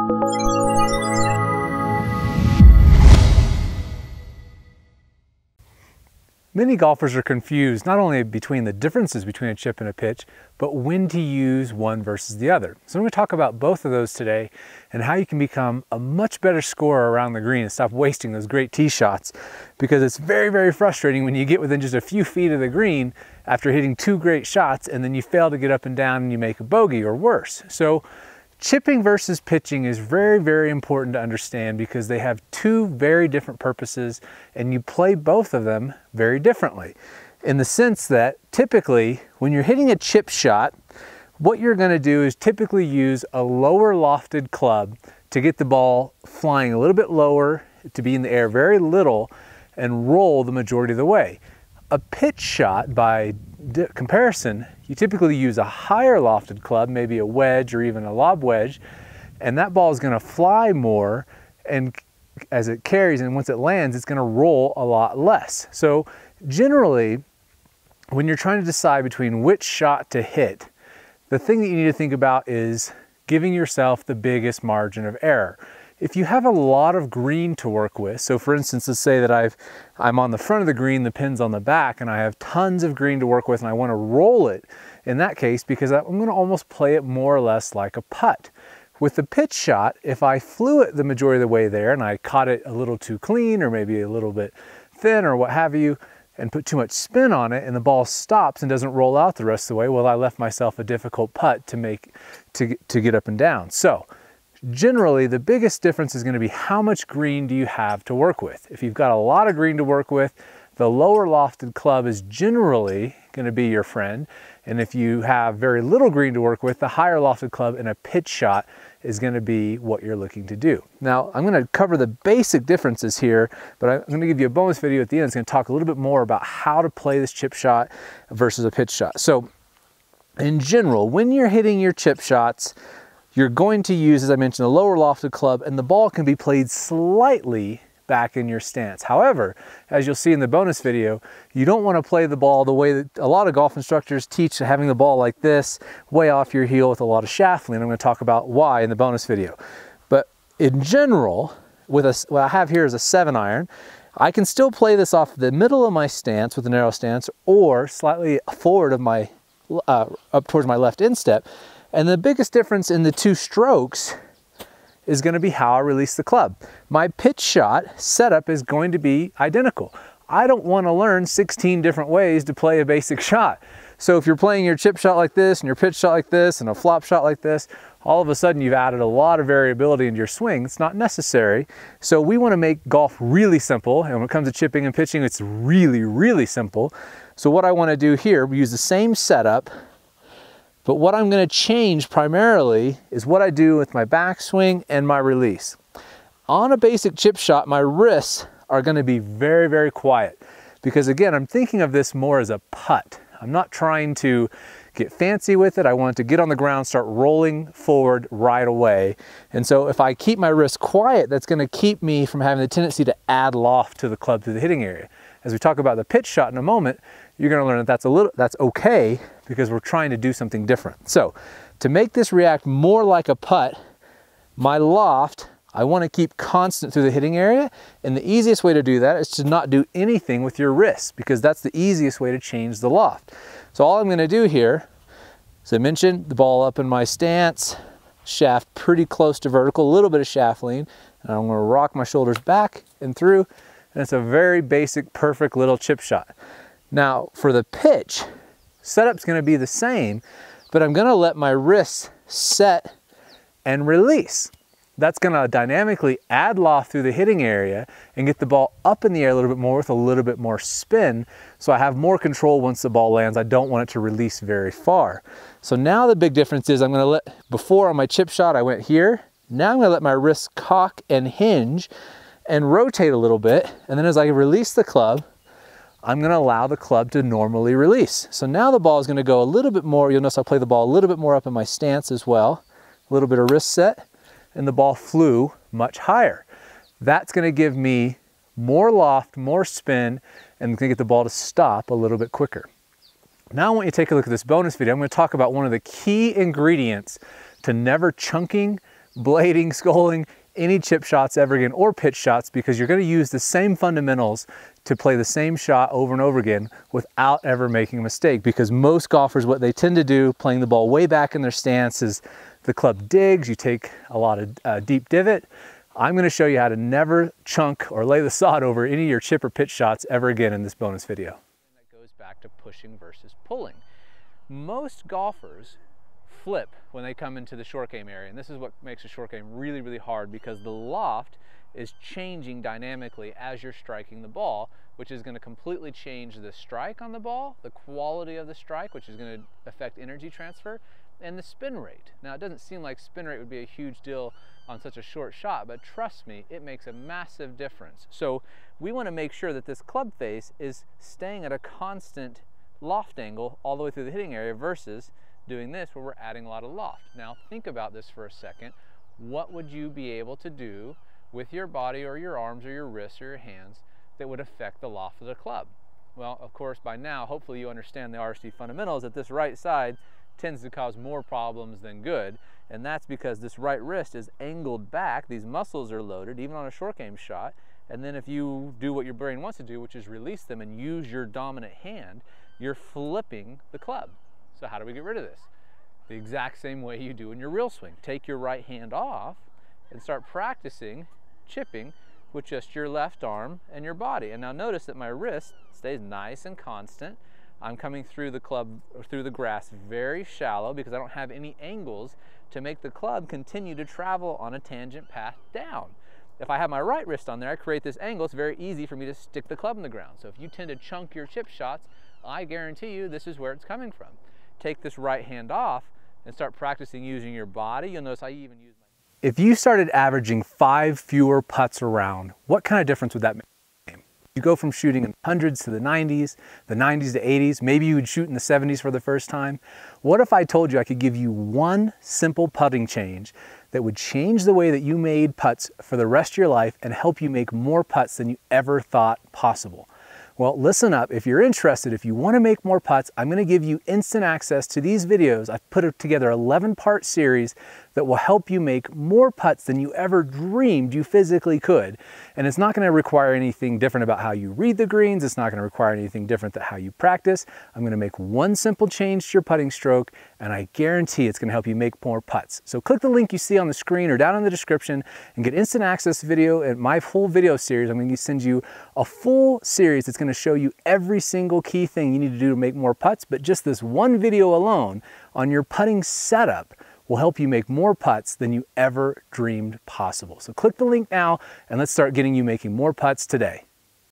Many golfers are confused not only between the differences between a chip and a pitch, but when to use one versus the other. So I'm going to talk about both of those today and how you can become a much better scorer around the green and stop wasting those great tee shots, because it's very, very frustrating when you get within just a few feet of the green after hitting two great shots and then you fail to get up and down and you make a bogey or worse. So chipping versus pitching is very, very important to understand because they have two very different purposes and you play both of them very differently. In the sense that typically when you're hitting a chip shot, what you're going to do is typically use a lower lofted club to get the ball flying a little bit lower, to be in the air very little, and roll the majority of the way. A pitch shot, by comparison, you typically use a higher lofted club, maybe a wedge or even a lob wedge, and that ball is going to fly more, and as it carries and once it lands, it's going to roll a lot less. So generally, when you're trying to decide between which shot to hit, the thing that you need to think about is giving yourself the biggest margin of error. If you have a lot of green to work with, so for instance, let's say that I'm on the front of the green, the pin's on the back, and I have tons of green to work with and I want to roll it, in that case, because I'm going to almost play it more or less like a putt. With the pitch shot, if I flew it the majority of the way there and I caught it a little too clean or maybe a little bit thin or what have you, and put too much spin on it and the ball stops and doesn't roll out the rest of the way, well, I left myself a difficult putt to get up and down. So generally, the biggest difference is going to be how much green do you have to work with. If you've got a lot of green to work with, the lower lofted club is generally going to be your friend. And if you have very little green to work with, the higher lofted club in a pitch shot is going to be what you're looking to do. Now, I'm going to cover the basic differences here, but I'm going to give you a bonus video at the end. It's going to talk a little bit more about how to play this chip shot versus a pitch shot. So in general, when you're hitting your chip shots, you're going to use, as I mentioned, a lower lofted club, and the ball can be played slightly back in your stance. However, as you'll see in the bonus video, you don't want to play the ball the way that a lot of golf instructors teach, having the ball like this, way off your heel with a lot of shaft lean. I'm going to talk about why in the bonus video. But in general, what I have here is a 7-iron. I can still play this off the middle of my stance with a narrow stance, or slightly forward of my, up towards my left instep. And the biggest difference in the two strokes is going to be how I release the club. My pitch shot setup is going to be identical. I don't want to learn 16 different ways to play a basic shot. So if you're playing your chip shot like this and your pitch shot like this and a flop shot like this, all of a sudden you've added a lot of variability into your swing. It's not necessary. So we want to make golf really simple. And when it comes to chipping and pitching, it's really, really simple. So what I want to do here, we use the same setup, but what I'm going to change primarily is what I do with my backswing and my release. On a basic chip shot, my wrists are going to be very, very quiet because, again, I'm thinking of this more as a putt. I'm not trying to get fancy with it. I want it to get on the ground, start rolling forward right away. And so if I keep my wrists quiet, that's going to keep me from having the tendency to add loft to the club through the hitting area. As we talk about the pitch shot in a moment, you're going to learn that that's okay because we're trying to do something different. So to make this react more like a putt, my loft, I want to keep constant through the hitting area. And the easiest way to do that is to not do anything with your wrists, because that's the easiest way to change the loft. So all I'm going to do here, as I mentioned, the ball up in my stance, shaft pretty close to vertical, a little bit of shaft lean, and I'm going to rock my shoulders back and through. And it's a very basic, perfect little chip shot. Now for the pitch, setup's going to be the same, but I'm going to let my wrists set and release. That's going to dynamically add loft through the hitting area and get the ball up in the air a little bit more with a little bit more spin, so I have more control once the ball lands. I don't want it to release very far. So now the big difference is I'm going to let, before on my chip shot I went here, now I'm going to let my wrists cock and hinge and rotate a little bit, and then as I release the club, I'm going to allow the club to normally release. So now the ball is going to go a little bit more. You'll notice I play the ball a little bit more up in my stance as well, a little bit of wrist set, and the ball flew much higher. That's going to give me more loft, more spin, and going to get the ball to stop a little bit quicker. Now I want you to take a look at this bonus video. I'm going to talk about one of the key ingredients to never chunking blading, sculling any chip shots ever again, or pitch shots, because you're going to use the same fundamentals to play the same shot over and over again without ever making a mistake. Because most golfers, what they tend to do, playing the ball way back in their stance, is the club digs, you take a lot of deep divot. I'm going to show you how to never chunk or lay the sod over any of your chip or pitch shots ever again in this bonus video. That goes back to pushing versus pulling. Most golfers flip when they come into the short game area, and this is what makes a short game really, really hard, because the loft is changing dynamically as you're striking the ball, which is going to completely change the strike on the ball, the quality of the strike, which is going to affect energy transfer, and the spin rate. Now, it doesn't seem like spin rate would be a huge deal on such a short shot, but trust me, it makes a massive difference. So we want to make sure that this club face is staying at a constant loft angle all the way through the hitting area, versus doing this where we're adding a lot of loft. Now think about this for a second. What would you be able to do with your body or your arms or your wrists or your hands that would affect the loft of the club? Well, of course, by now, hopefully you understand the RSD fundamentals, that this right side tends to cause more problems than good, and that's because this right wrist is angled back, these muscles are loaded, even on a short game shot, and then if you do what your brain wants to do, which is release them and use your dominant hand, you're flipping the club. So how do we get rid of this? The exact same way you do in your real swing. Take your right hand off and start practicing chipping with just your left arm and your body. And now notice that my wrist stays nice and constant. I'm coming through the club, or through the grass, very shallow, because I don't have any angles to make the club continue to travel on a tangent path down. If I have my right wrist on there, I create this angle, it's very easy for me to stick the club in the ground. So if you tend to chunk your chip shots, I guarantee you this is where it's coming from. Take this right hand off and start practicing using your body. You'll notice I even use my... If you started averaging 5 fewer putts around, what kind of difference would that make? You go from shooting in hundreds to the 90s to 80s, maybe you would shoot in the 70s for the first time. What if I told you I could give you one simple putting change that would change the way that you made putts for the rest of your life and help you make more putts than you ever thought possible? Well, listen up. If you're interested, if you want to make more putts, I'm going to give you instant access to these videos. I've put together an 11-part series that will help you make more putts than you ever dreamed you physically could. And it's not going to require anything different about how you read the greens. It's not going to require anything different than how you practice. I'm going to make one simple change to your putting stroke, and I guarantee it's going to help you make more putts. So click the link you see on the screen or down in the description and get instant access video and my full video series. I'm going to send you a full series that's going to show you every single key thing you need to do to make more putts, but just this one video alone on your putting setup will help you make more putts than you ever dreamed possible. So click the link now and let's start getting you making more putts today.